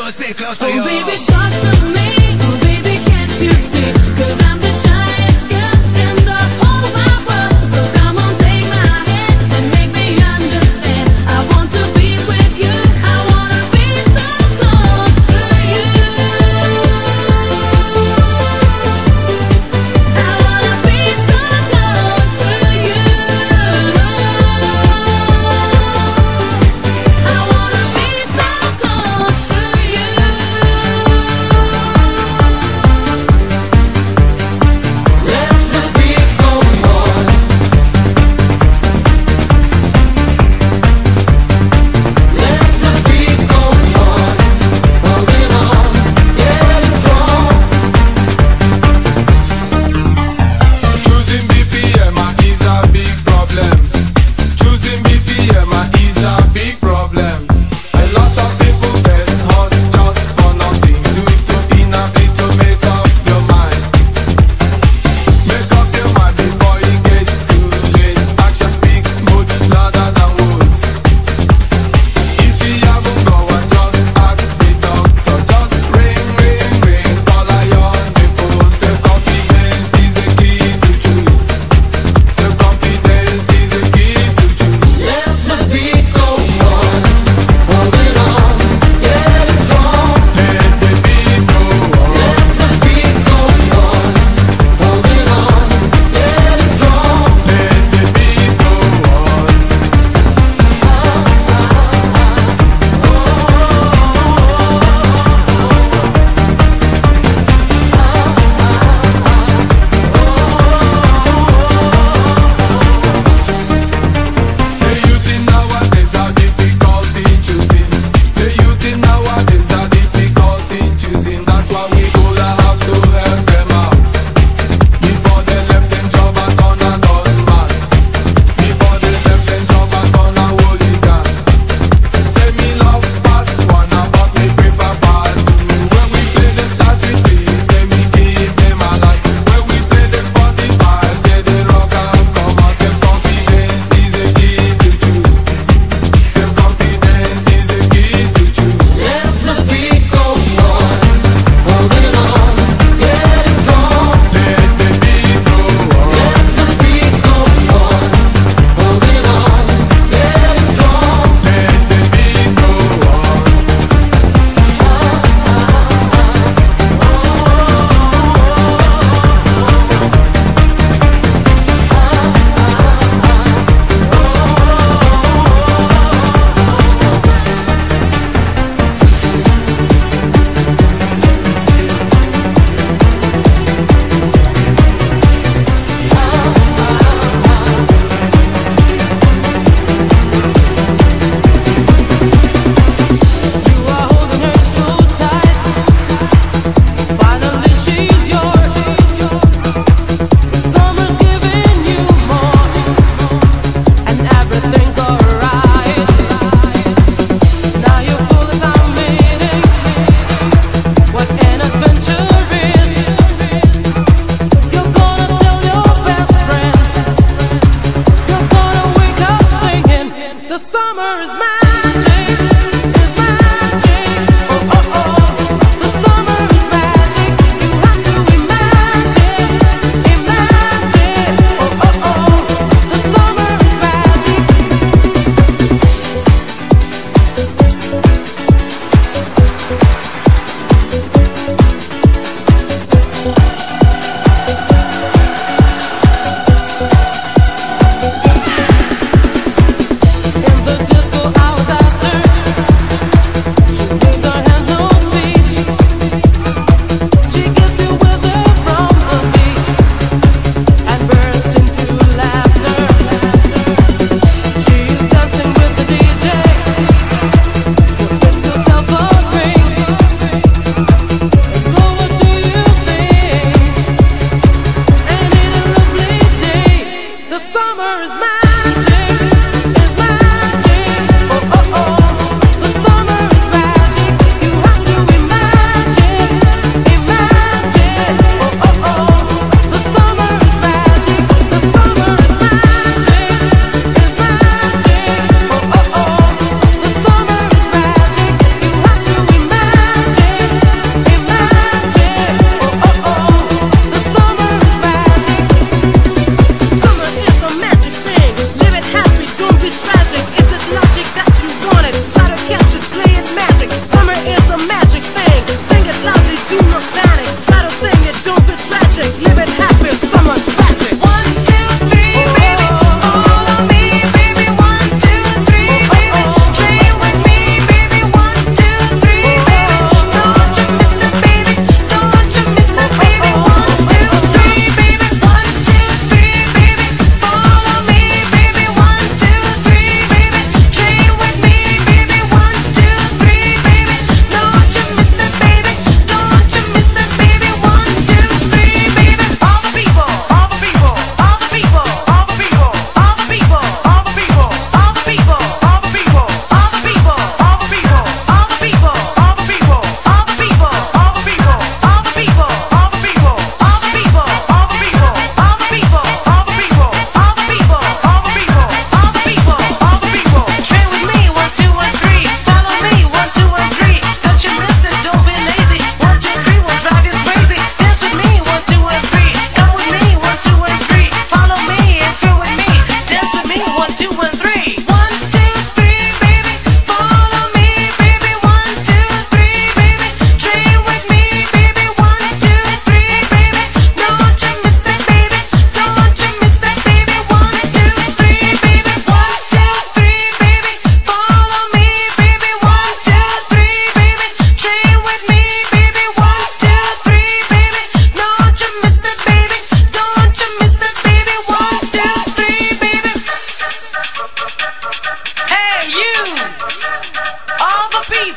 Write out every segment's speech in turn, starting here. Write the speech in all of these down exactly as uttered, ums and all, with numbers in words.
close, be close to Oh you. baby, talk to me. Oh baby, can't you see? 'Cause I'm the shyest girl in the whole wide world. So come on, take my hand and make me understand. I want to be with you. I wanna be so close to you. I wanna be so close to you. I wanna be so close to you.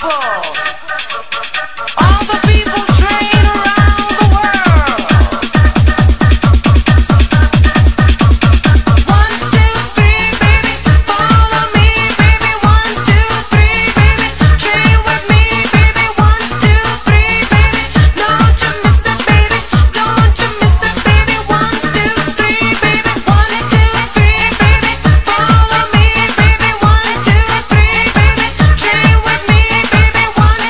One,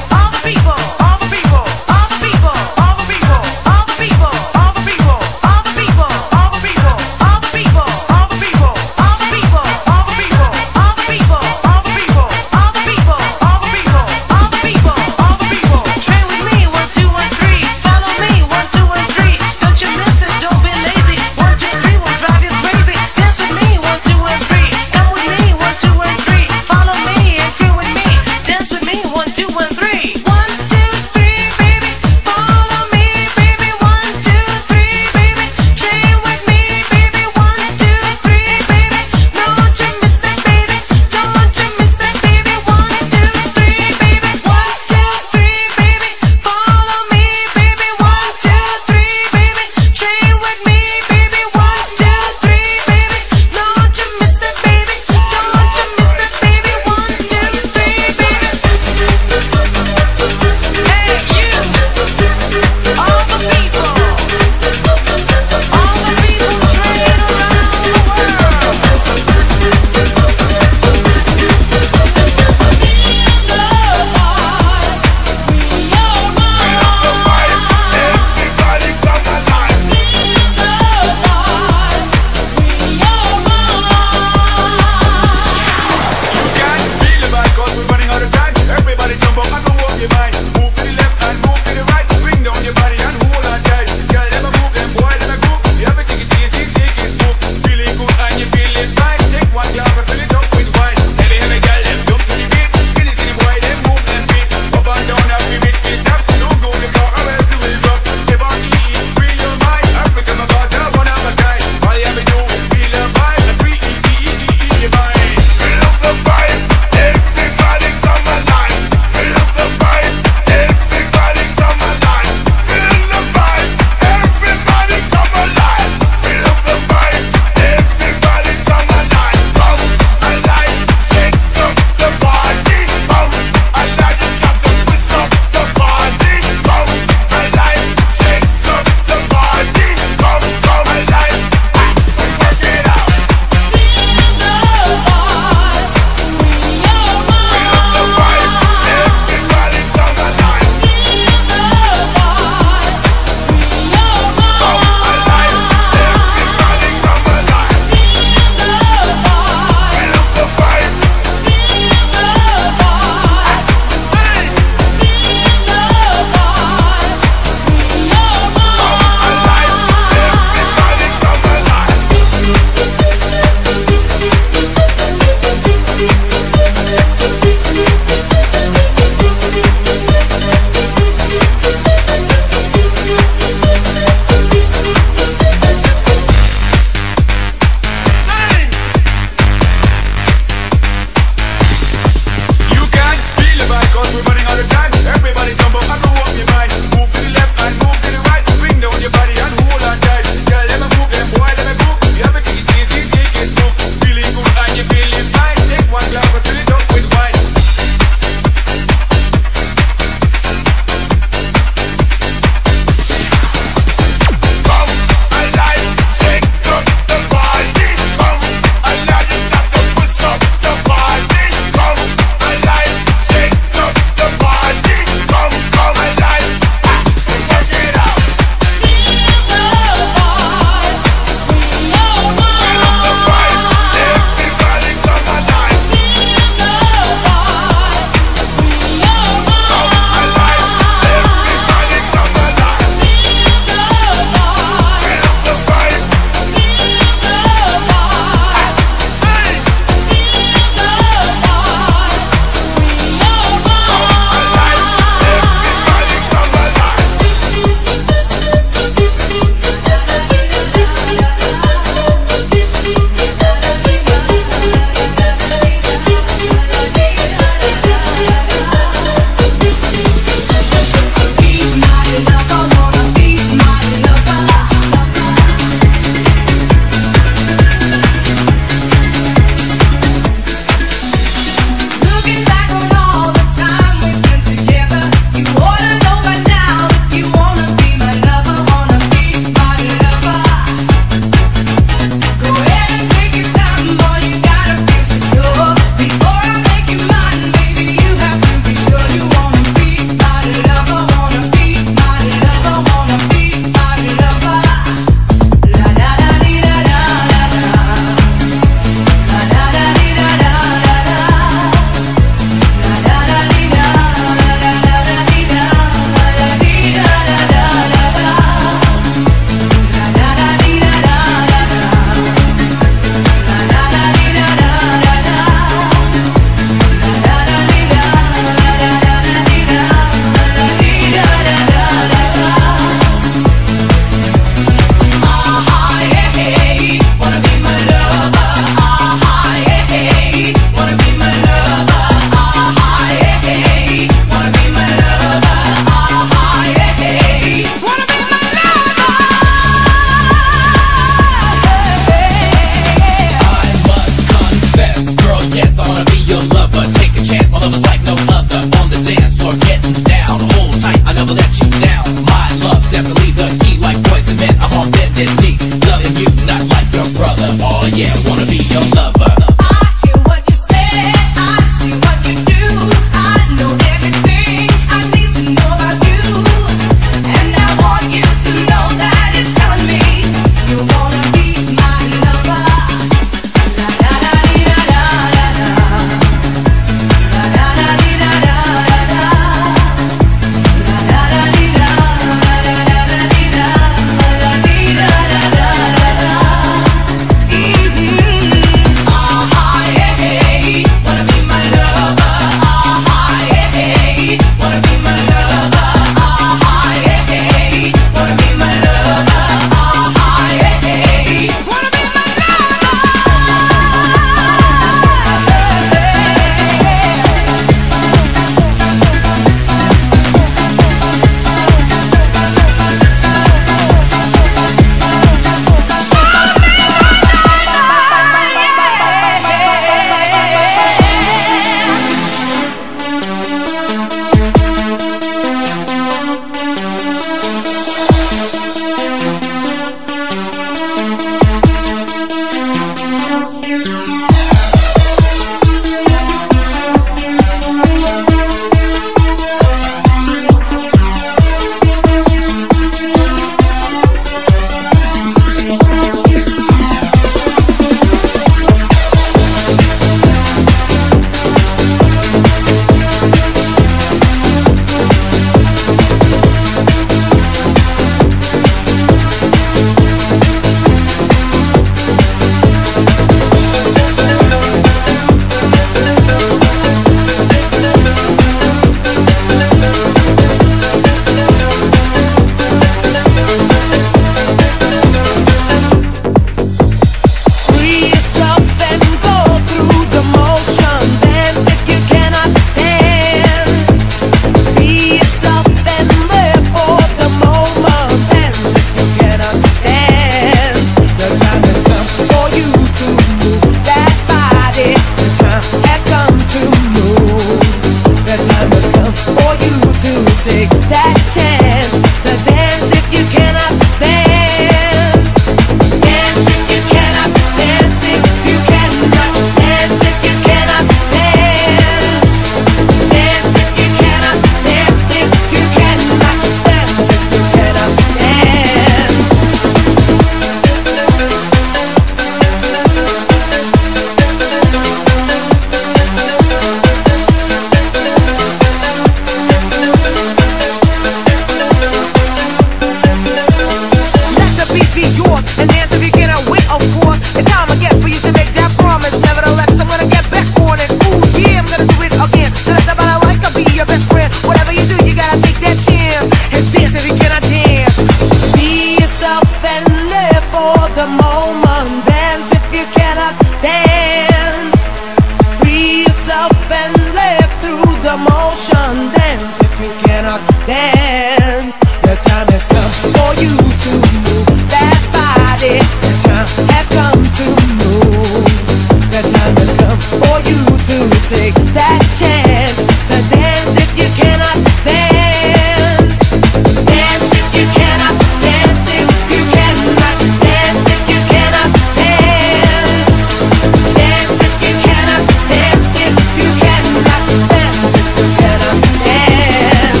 the moment. Dance if you cannot dance. Free yourself and live through the motion. Dance if you cannot dance. The time has come for you to move that body. The time has come to move. The time has come for you to take that chance to dance if you cannot dance. Dance if you cannot dance. If you cannot dance. If you cannot dance. Dance if you cannot dance. If you cannot dance. If you cannot dance.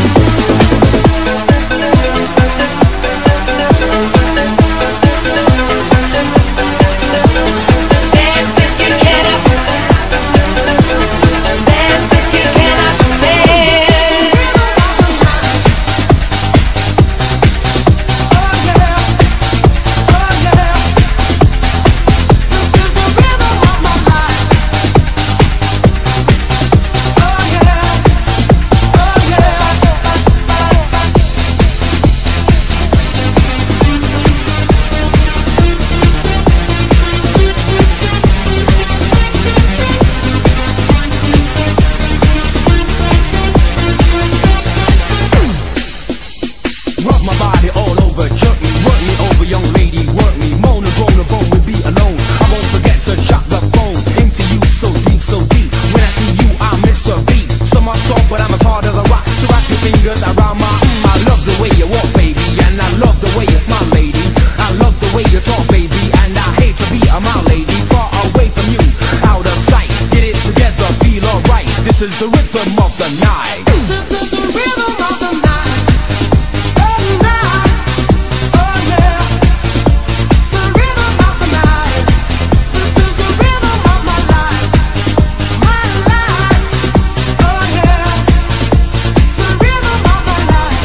Dance if you cannot dance. If you cannot dance. Oh yeah, oh yeah. This is the rhythm of my life. Oh yeah, oh yeah. Rub my body all over, jerk me, work me over, young lady, work me. Moan and groan and bone will be alone. I won't forget to chop the phone into you so deep, so deep. When I see you, I miss a beat. So much soft, but I'm as hard as a rock. So wrap your fingers around my. I love the way you walk, baby, and I love the way you smile, lady. I love the way you talk, baby, and I hate to be a mile, lady. Far away from you, out of sight. Get it together, feel alright. This is the rhythm of the night. This is the rhythm of the night. Oh night. Oh yeah. The rhythm of the night. This is the rhythm of my life. My life. Oh yeah. The rhythm of my life.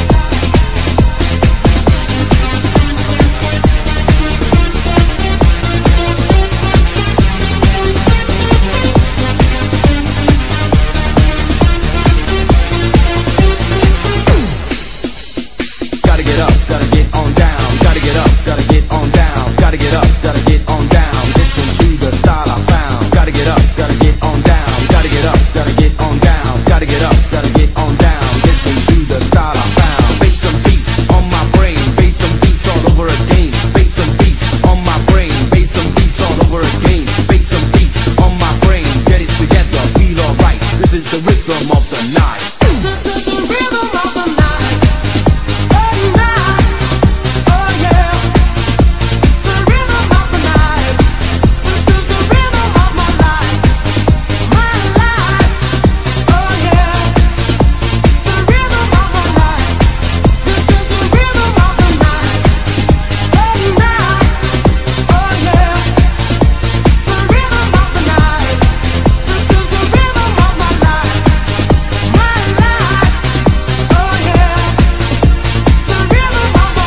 Gotta get up, gotta get on down. Gotta get up, gotta get on down. Gotta get up, gotta get on down. Listen to the style I found. Gotta get up, gotta get on down. Gotta get up, gotta get on down. Gotta get up, gotta get on down. Listen to the style I found. Bass some beats on my brain. Bass some beats all over again. Bass some beats on my brain. Bass some beats all over again. Bass some beats on my brain. Get it together, feel alright. This is the rhythm of the night. This is the rhythm of the night. Oh night. Oh yeah. The rhythm of the night. This is the rhythm of my life. My life. Oh yeah. The rhythm of my life. This is the rhythm of the night. Oh night. Oh yeah. The rhythm of the night. This is the rhythm of my life. My life. Oh yeah. The rhythm of my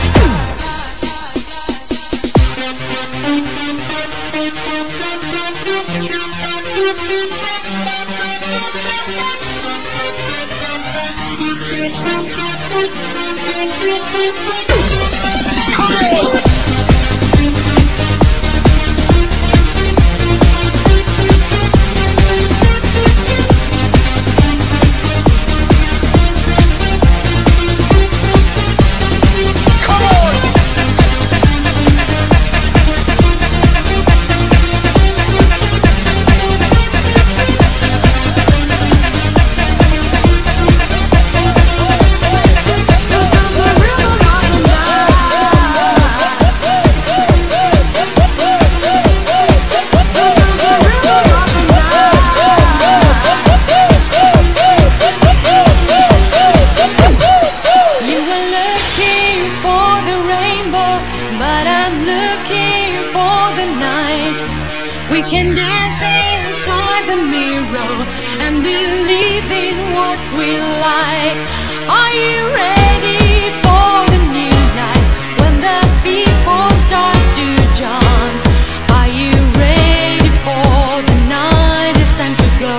You were looking for the rainbow, but I'm looking for the night. We can dance inside the mirror and believe in what we like. Are you ready for the new night when the people start to jump? Are you ready for the night? It's time to go.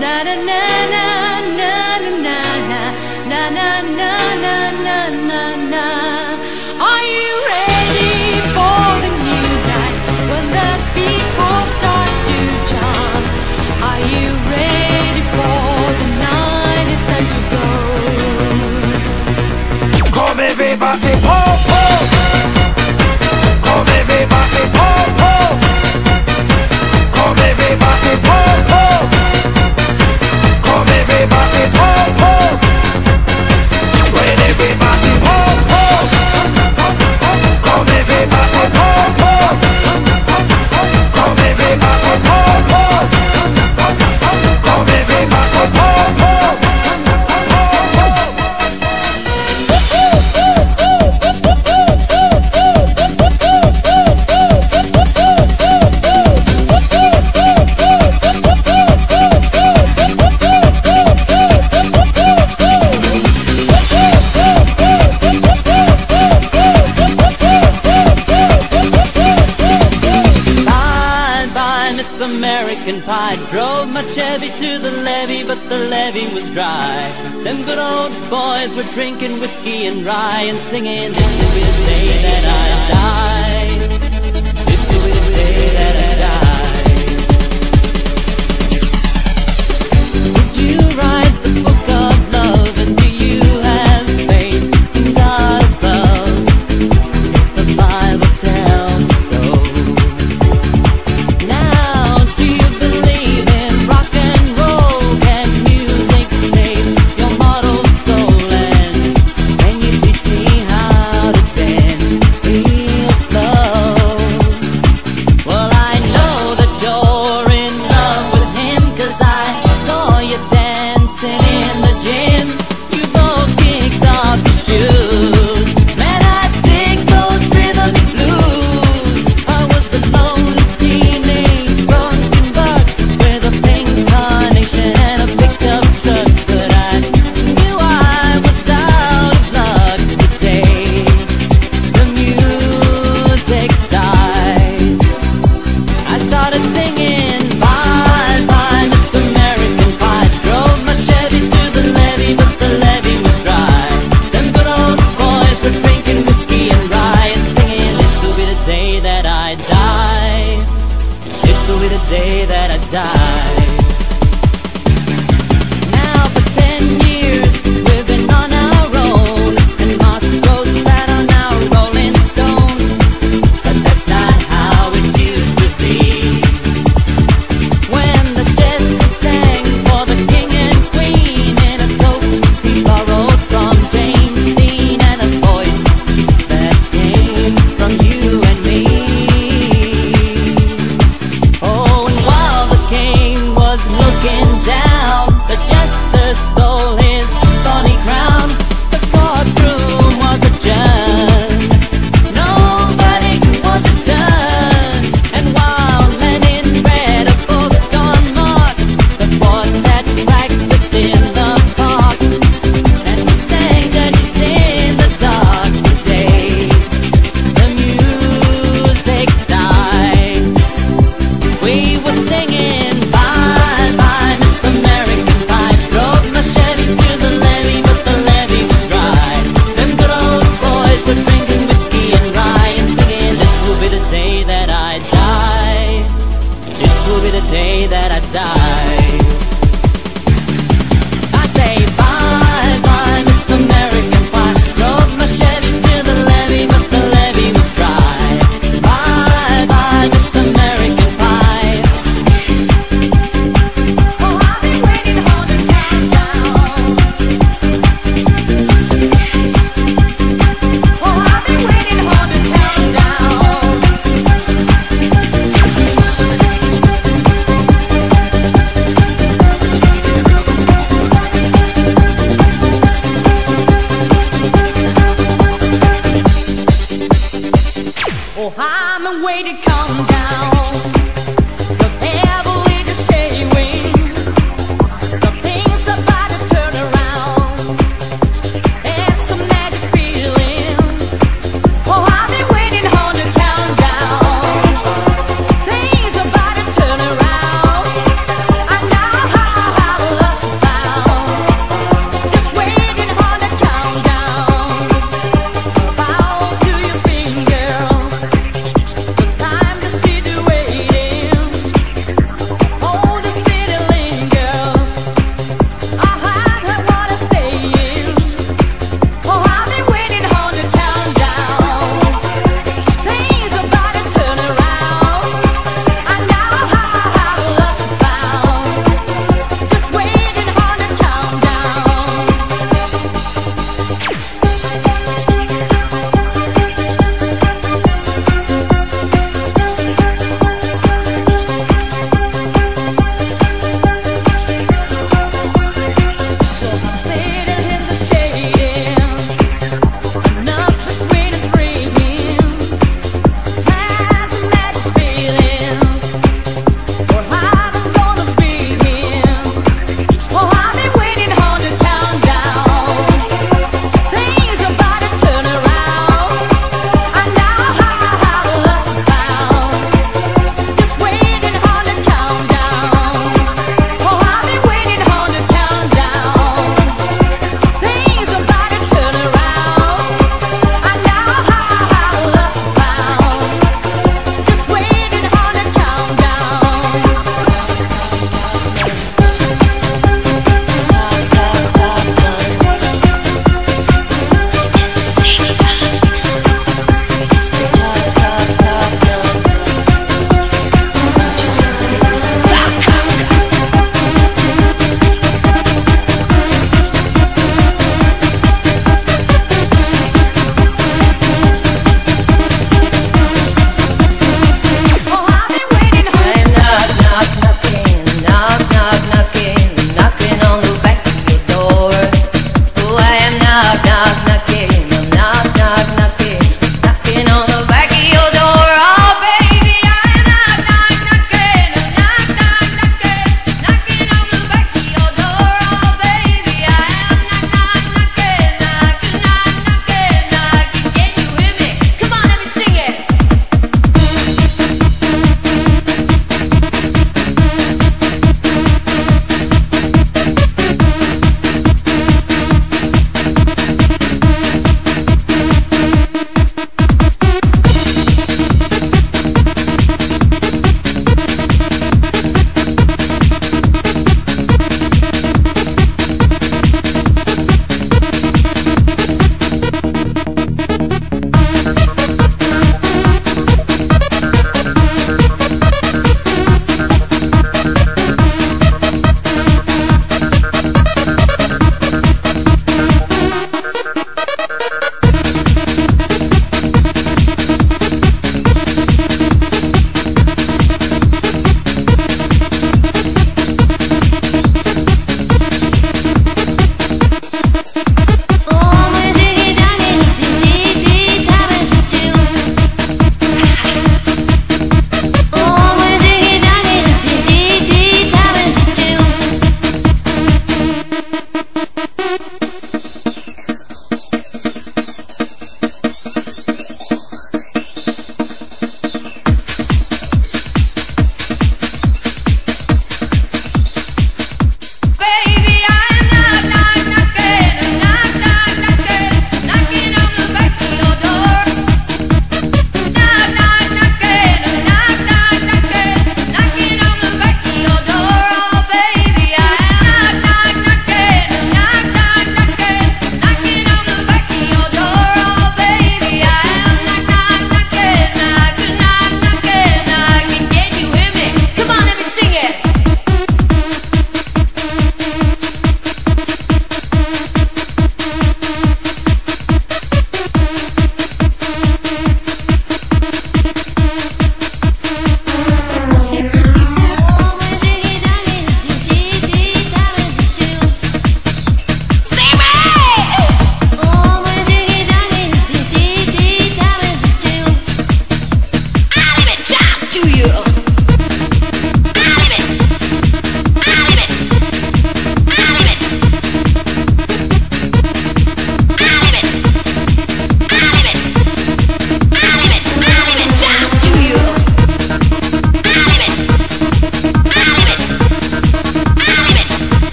na na na na na na na na na na na na na. Are you ready for the new night when the people start to jump? Are you ready for the night? It's time to go. Come everybody, oh oh. Come everybody, oh oh. Come everybody, oh oh. Come everybody, oh oh. When everybody, oh oh. Come everybody, oh oh. Come everybody, oh oh. Come everybody, oh oh. American Pie drove my Chevy to the levee, but the levee was dry. Them good old boys were drinking whiskey and rye and singing, "This will be the day that I die. This will be the day that I die." Did you write the book of love, and do you have faith in God above? The Bible tells us so. Love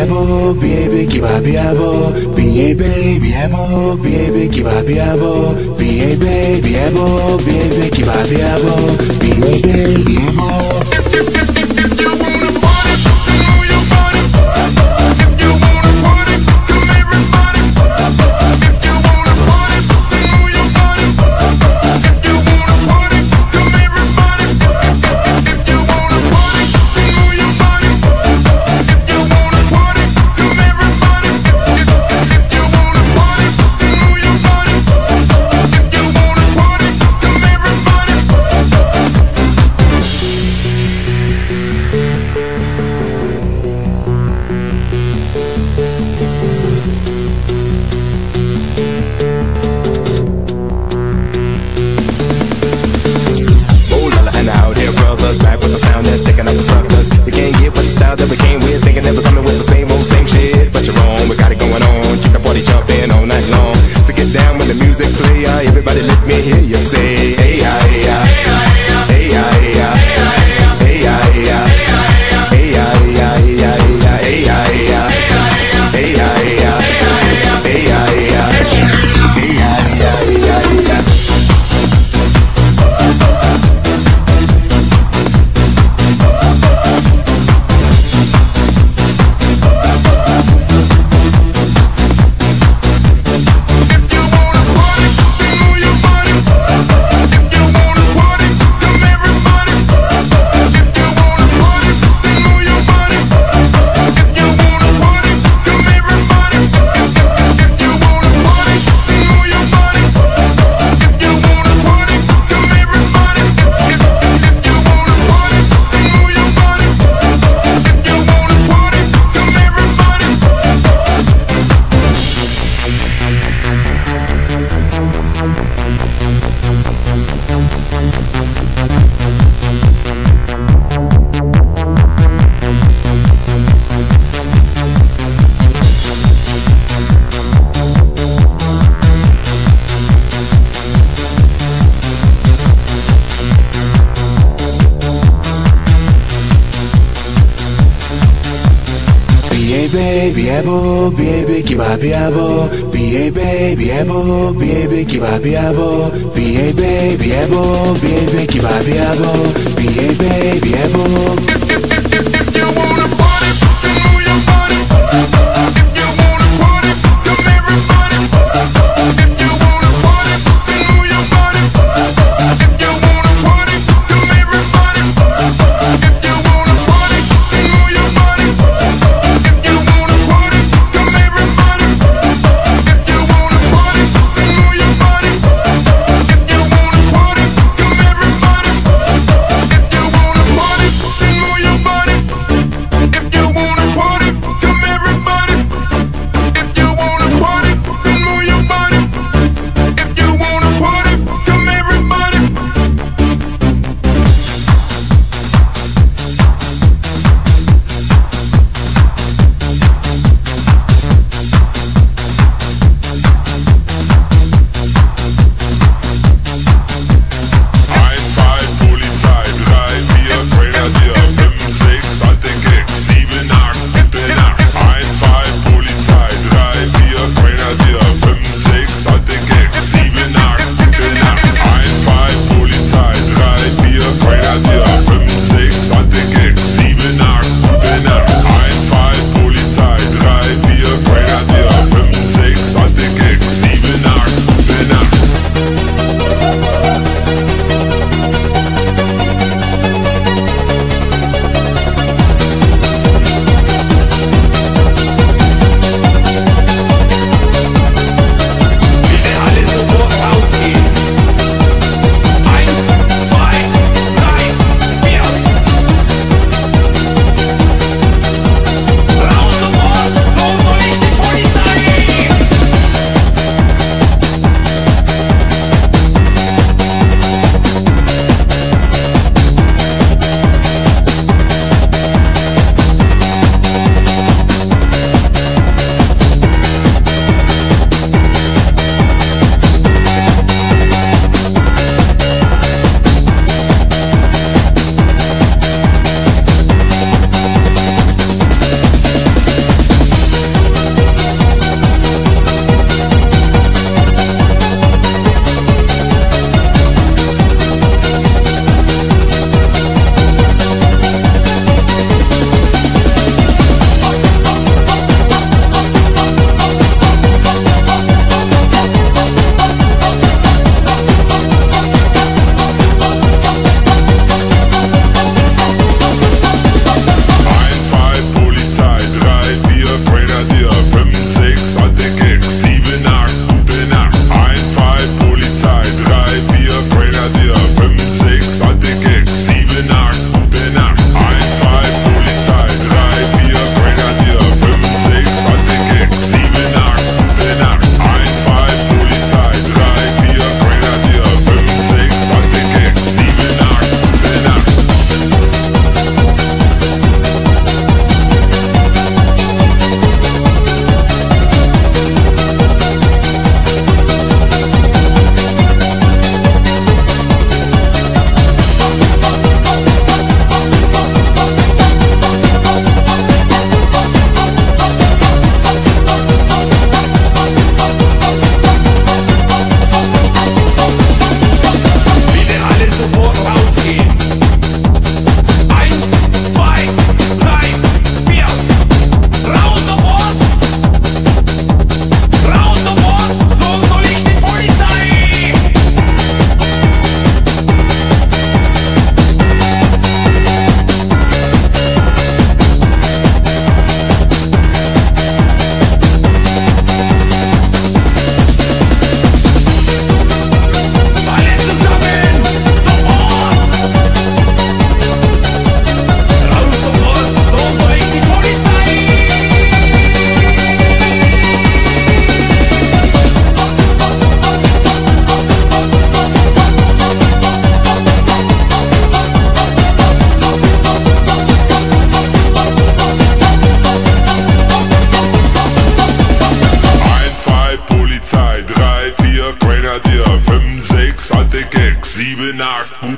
biabo, baby, kiba biabo, biye baby, biabo, baby, kiba biabo, biye baby, biabo, baby, kiba biabo, biye baby, biabo. If you wanna party, move your body. If you wanna party, come everybody. If you wanna party, move your body. If you wanna party, come everybody. If you wanna party, move your body. If you wanna party, come everybody. If you wanna party, move your body. If you wanna party, come everybody. Oh la la, and out here brothers, back with the sound that's taking up the suckers. You can't get with the style that we came with, thinking that we're coming with the same old same shit. But you're wrong, we got it going on, keep the party jumping all night long. So get down when the music play, uh, everybody let me hear you say, hey ya, hey ya, hey ya, hey ya, hey ya, hey ya, hey ya, hey ya, hey ya, hey ya, hey ya, hey ya, hey ya, hey ya, hey ya, hey ya, hey ya, hey ya. Baby, biabo, baby, kiba biabo, biye baby, biabo, baby, kiba biabo, biye baby, biabo, baby, kiba biabo, biye baby, biabo. If you wanna party, move your body. If you wanna party, come everybody. If you wanna party, move your body. If you wanna party, come everybody. If you wanna party, move your body. If you wanna party, come everybody. If you wanna party, move your body. If you wanna party, come everybody. If you wanna party,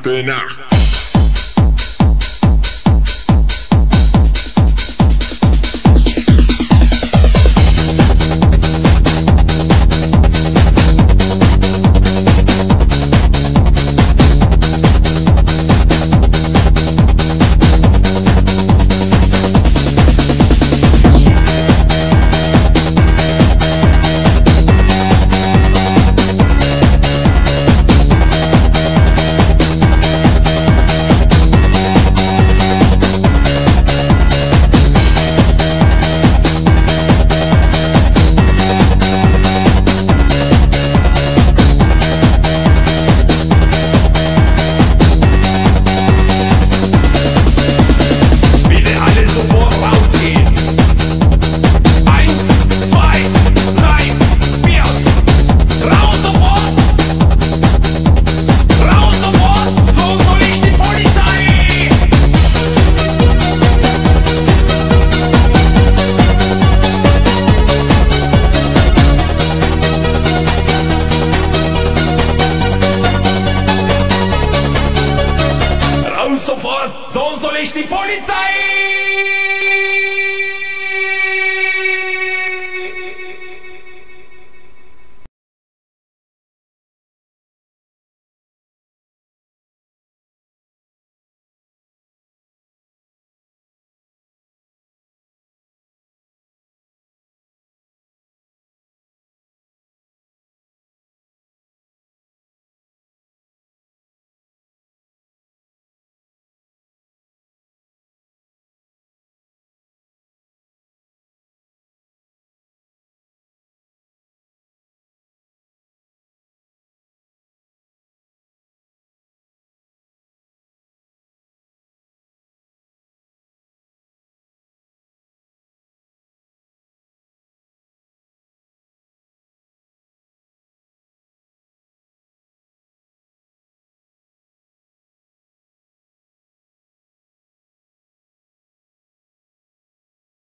Gute Nacht. Sofort, so soll ich die Polizei!